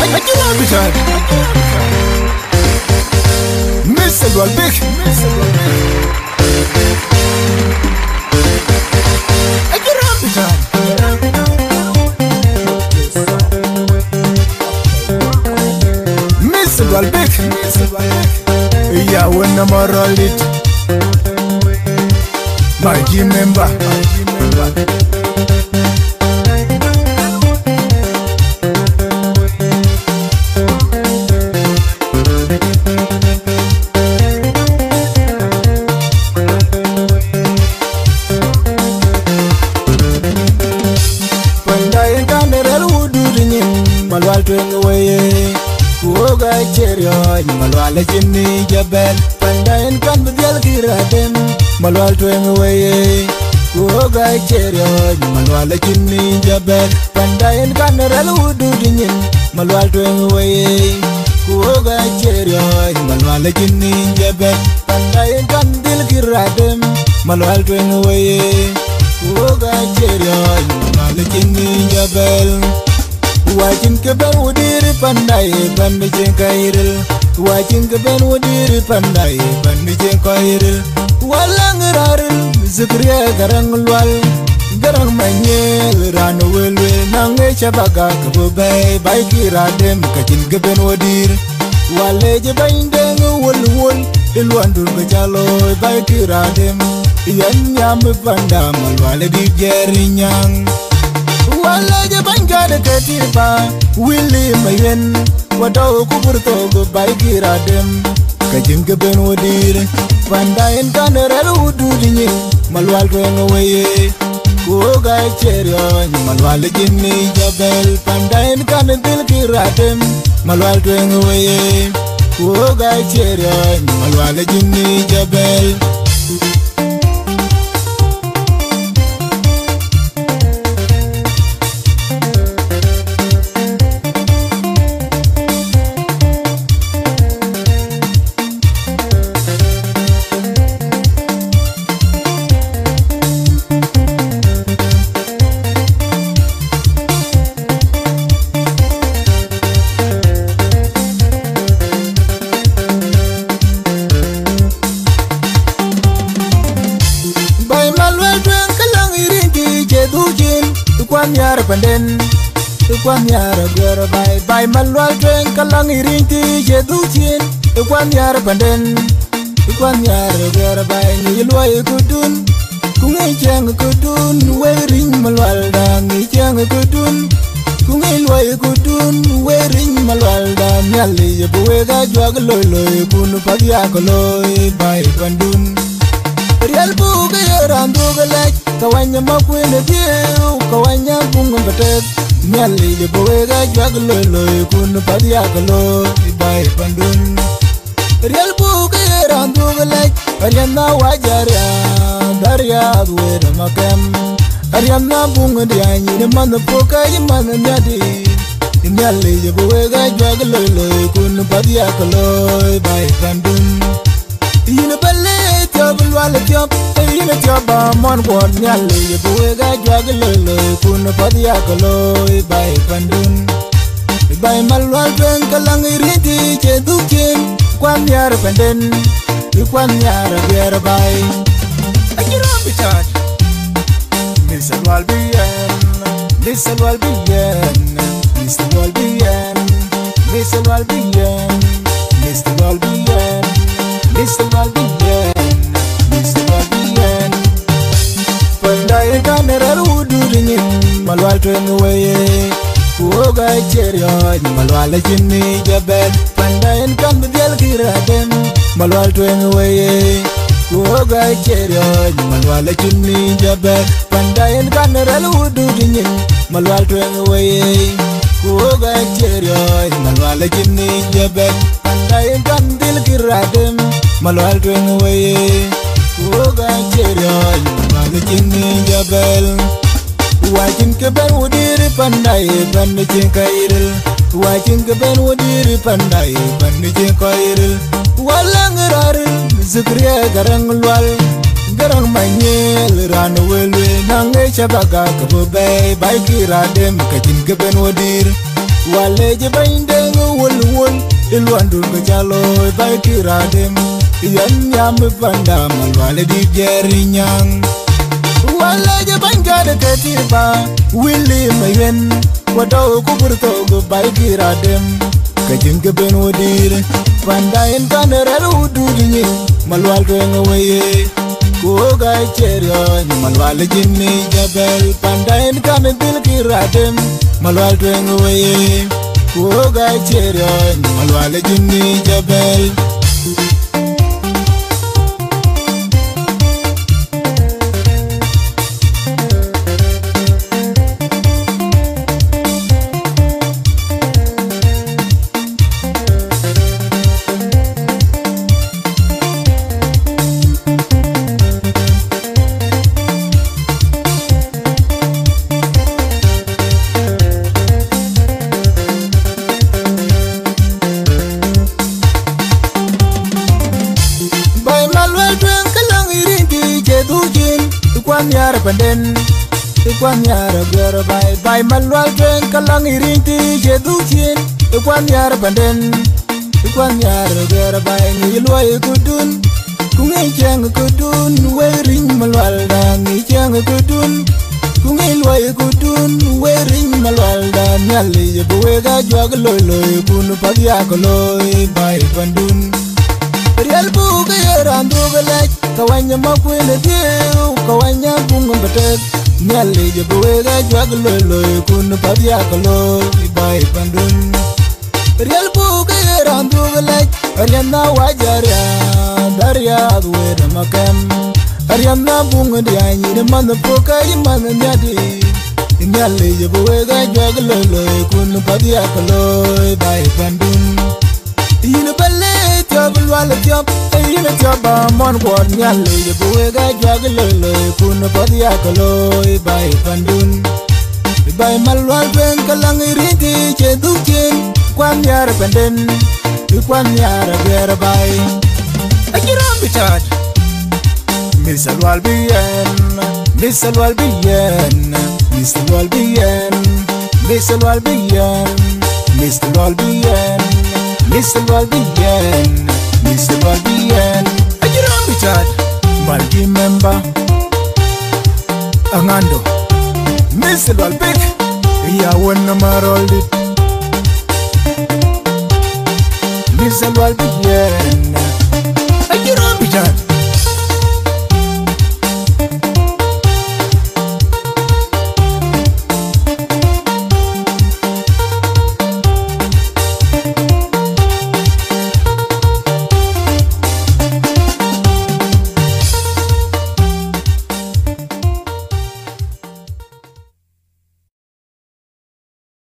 malual big. Malual big. Yeah, when I'm all it. My G member. Malual tueng away, kuoga cherio, malual jini jabel, pandain kan bedial kiradem. Malual tueng away, kuoga cherio, malual jini jabel, pandain kan relu dudingin. Malual tueng away, kuoga cherio, malual jini jabel, pandain kan dil kiradem. Malual tueng away, kuoga cherio, malual jini jabel. Wajin ke ben wudiri pandai bandi jengkairil. Wajin ke ben wudiri pandai bandi jengkairil. Walang raril zikriya garang lual. Garang manyel ranu welwe nange chabaga kabubay. Bay kiradem kajin ke ben wudir. Wale je baindeng wul ilwandur kejaloy bay kiradem. Yan nyam pandamal wale di jerinyang. Wala je bangada ketiba Willy mayen Wadaw kuburto go bay kiradem Kajin ke ben wadir Pandain kanere ududinyi Malual tueng away Kuoga cherio Malual jini jabel Pandain kanedil kiradem Malual tueng away Kuoga cherio Malual jini jabel Yar panden Kwan yar gwer bay malual tueng kalang irinti jedujin Kwan yar panden Kwan yar gwer bay nyilway kudun Kungay jang kudun Wering malual dang jang kudun Kungay lway kudun Wering malual dang Nyali yebuwega jwag loy loy Kunu pagyak loy bay pandun Real buga yaran buga lek Kawanya makwene dieu Kawanya bunga batet Nyali yebuwega jwag loy loy Kunu padiak loy Bay pandun Real buga yaran buga lek Ariana wajarya Darya duweda makem Ariana bunga dianyi Nemana poka yimana nyadi Nyali yebuwega jwag loy loy Kunu padiak loy Bay pandun Yine belle job wala job yine job mon won nyalle yebuwega jwag lolo kun padiya kalo bay pandun bay malwal ben kalang iridi je dukin kwan yar panden kwan yar ber bay ajiro bitat misal wal bien misal wal bien misal wal bien misal wal bien misal wal bien Mr. Valdian, Mr. Valdian Pandai kanera ududingin Malual tueng away Kuoga cherio Malual jini jabel Pandain kan bedial kiradem Malual tueng away Kuoga cherio Malual jini jabel Pandain kanera ududingin Malual tueng away Kuoga cherio Malual jini jabel Pandain kan dil kiradem Malual tueng away Kuoga cherio Malual jini jabel Wajin ke ben wudiri pandai Bandi jengkairil Wajin ke ben wudiri pandai Bandi jengkairil Walang raril Zikriya garang lual Garang manyel Ranu welwe Nange chabaga kabubay Bay kiradem Kajin ke ben wudir wale je baindeng wol wol ilwandun ko jalo bay kiradem yan nyam banda malwale di jerinyang wale je bangade ketiba willi mayen wado ko burto go bay kiradem kajing ke ben wodir pandain kanere ududinyi malwal ko ngawaye ko ga cherio malwal jinni jabel pandain kan bil kiradem malwal ko ngawaye ko ga cherio malwal jinni jabel Kwan yara panden, kwan yara gwer bay malual tueng kalang irinti jeduchin. Kwan yara panden, kwan yara gwer bay ngilway kudun, kungay chang kudun, wearing malual dan chang kudun, kungilway kudun, wearing malual dan nyali buwega jwag loy loy kunu pagya koloy bay pandun. Real buga yarandu galaj kawanya makwene diu kawanya bunga batet nyali je buwega jwag loy loy kun padya kaloy bay pandun. Real buga yarandu galaj aryana wajarya darya duweda makam aryana bunga dianyi de man poka man nyadi nyali je buwega jwag loy loy kun padya kaloy bay pandun. Yine balle jabul wala jab yine jaba mon kwor nyalle ye buwega jwag lolo kun padiya kaloy bay pandun bay malwal ben kalang iriti che dukin kwan yar panden kwan yar ber bay ajiram bitat misal wal bien misal wal bien misal wal bien misal wal bien misal wal bien Mr. Walbian, Mr. Walbian, ajiram bitat, malgi member, angando, Mr. Walbik, iya wana maroldit, Mr. Walbian, ajiram bitat.